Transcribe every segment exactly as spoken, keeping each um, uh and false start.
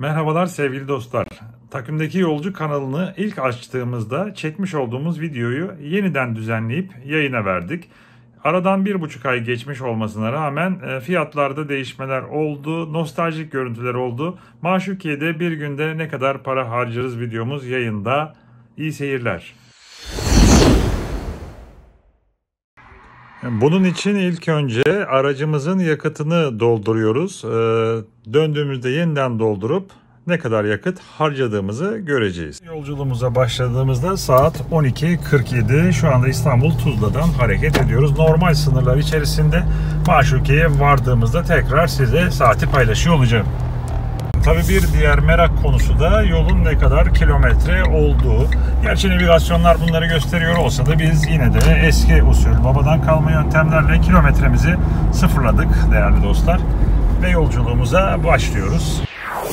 Merhabalar sevgili dostlar. Takvimdeki Yolcu kanalını ilk açtığımızda çekmiş olduğumuz videoyu yeniden düzenleyip yayına verdik. Aradan bir buçuk ay geçmiş olmasına rağmen fiyatlarda değişmeler oldu, nostaljik görüntüler oldu. Maşukiye'de bir günde ne kadar para harcarız videomuz yayında. İyi seyirler. Bunun için ilk önce aracımızın yakıtını dolduruyoruz. Döndüğümüzde yeniden doldurup ne kadar yakıt harcadığımızı göreceğiz. Yolculuğumuza başladığımızda saat on iki kırk yedi. Şu anda İstanbul Tuzla'dan hareket ediyoruz. Normal sınırlar içerisinde Maşukiye'ye vardığımızda tekrar size saati paylaşıyor olacağım. Tabii bir diğer merak konusu da yolun ne kadar kilometre olduğu. Gerçi navigasyonlar bunları gösteriyor olsa da biz yine de eski usul babadan kalma yöntemlerle kilometremizi sıfırladık değerli dostlar. Ve yolculuğumuza başlıyoruz.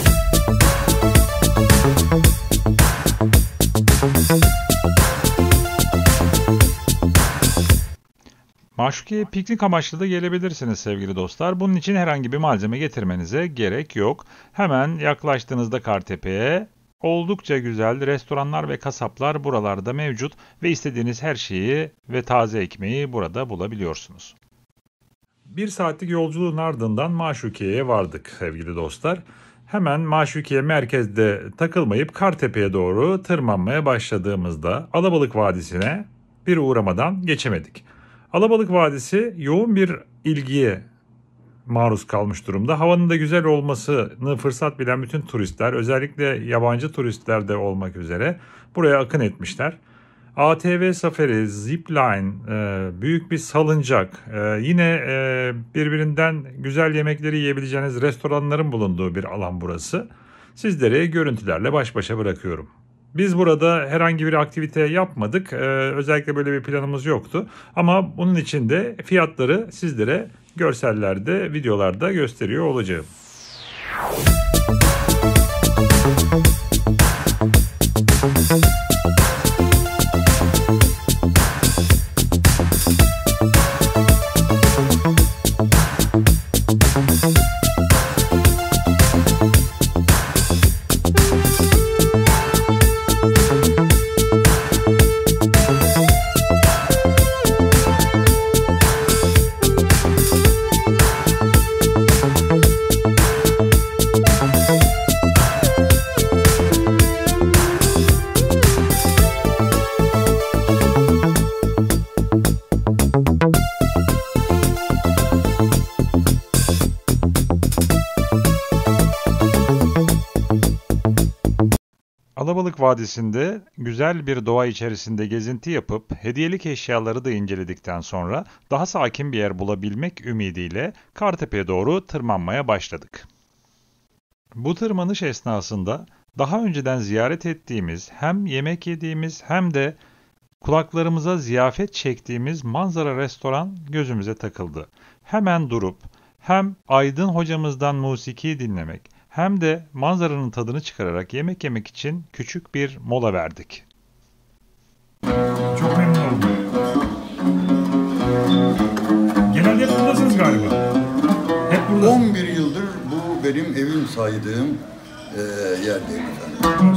Maşukiye'ye piknik amaçlı da gelebilirsiniz sevgili dostlar. Bunun için herhangi bir malzeme getirmenize gerek yok. Hemen yaklaştığınızda Kartepe'ye oldukça güzel restoranlar ve kasaplar buralarda mevcut ve istediğiniz her şeyi ve taze ekmeği burada bulabiliyorsunuz. Bir saatlik yolculuğun ardından Maşukiye'ye vardık sevgili dostlar. Hemen Maşukiye merkezde takılmayıp Kartepe'ye doğru tırmanmaya başladığımızda Alabalık Vadisi'ne bir uğramadan geçemedik. Alabalık Vadisi yoğun bir ilgiye maruz kalmış durumda. Havanın da güzel olmasını fırsat bilen bütün turistler, özellikle yabancı turistler de olmak üzere buraya akın etmişler. A T V safari, zipline, büyük bir salıncak, yine birbirinden güzel yemekleri yiyebileceğiniz restoranların bulunduğu bir alan burası. Sizleri görüntülerle baş başa bırakıyorum. Biz burada herhangi bir aktivite yapmadık. Ee, özellikle böyle bir planımız yoktu. Ama bunun için de fiyatları sizlere görsellerde, videolarda gösteriyor olacağım. Alabalık Vadisi'nde güzel bir doğa içerisinde gezinti yapıp hediyelik eşyaları da inceledikten sonra daha sakin bir yer bulabilmek ümidiyle Kartepe'ye doğru tırmanmaya başladık. Bu tırmanış esnasında daha önceden ziyaret ettiğimiz, hem yemek yediğimiz hem de kulaklarımıza ziyafet çektiğimiz manzara restoran gözümüze takıldı. Hemen durup hem Aydın hocamızdan musiki dinlemek hem de manzaranın tadını çıkararak yemek yemek için küçük bir mola verdik. Çok memnun oldum. Genelde hep buradasınız galiba. Hep burada. on bir yıldır bu benim evim saydığım e, yerdeyim efendim.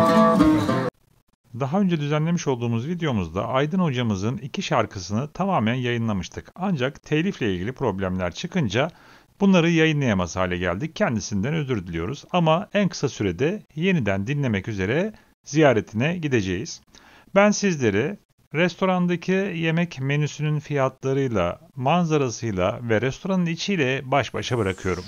Daha önce düzenlemiş olduğumuz videomuzda Aydın hocamızın iki şarkısını tamamen yayınlamıştık. Ancak telifle ilgili problemler çıkınca bunları yayınlayamaz hale geldik. Kendisinden özür diliyoruz ama en kısa sürede yeniden dinlemek üzere ziyaretine gideceğiz. Ben sizleri restorandaki yemek menüsünün fiyatlarıyla, manzarasıyla ve restoranın içiyle baş başa bırakıyorum.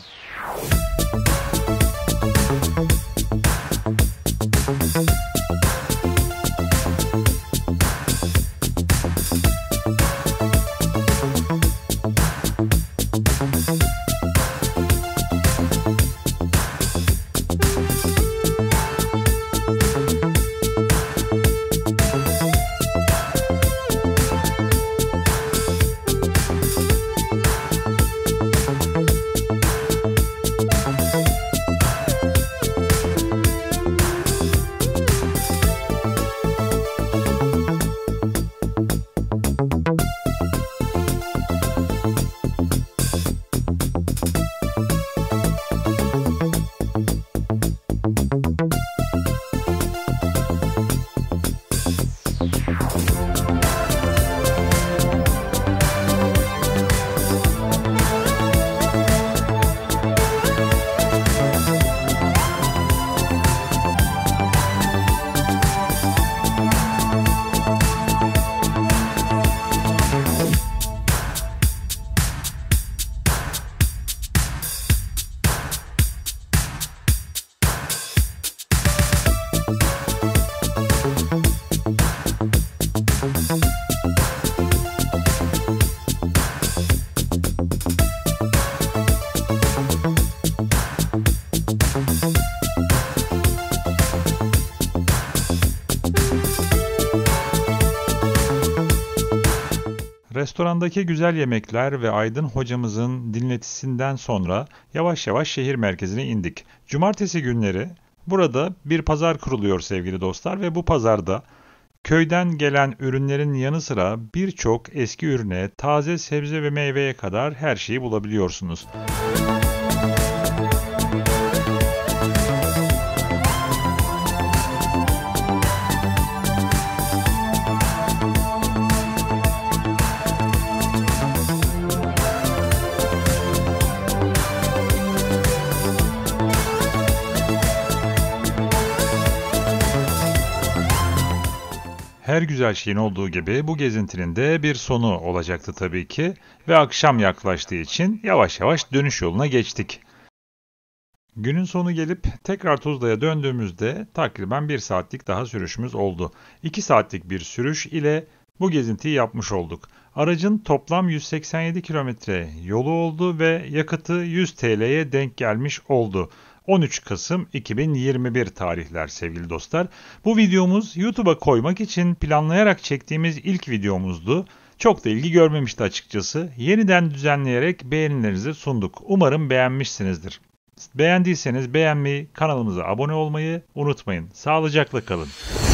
restorandaki güzel yemekler ve Aydın hocamızın dinletisinden sonra yavaş yavaş şehir merkezine indik. Cumartesi günleri burada bir pazar kuruluyor sevgili dostlar ve bu pazarda köyden gelen ürünlerin yanı sıra birçok eski ürüne, taze sebze ve meyveye kadar her şeyi bulabiliyorsunuz. Her güzel şeyin olduğu gibi bu gezintinin de bir sonu olacaktı tabii ki ve akşam yaklaştığı için yavaş yavaş dönüş yoluna geçtik. Günün sonu gelip tekrar Tuzla'ya döndüğümüzde takriben bir saatlik daha sürüşümüz oldu. iki saatlik bir sürüş ile bu gezintiyi yapmış olduk. Aracın toplam yüz seksen yedi kilometre yolu oldu ve yakıtı yüz T L'ye denk gelmiş oldu. on üç Kasım iki bin yirmi bir tarihler sevgili dostlar. Bu videomuz YouTube'a koymak için planlayarak çektiğimiz ilk videomuzdu. Çok da ilgi görmemişti açıkçası. Yeniden düzenleyerek beğenilerinizi sunduk. Umarım beğenmişsinizdir. Beğendiyseniz beğenmeyi, kanalımıza abone olmayı unutmayın. Sağlıcakla kalın.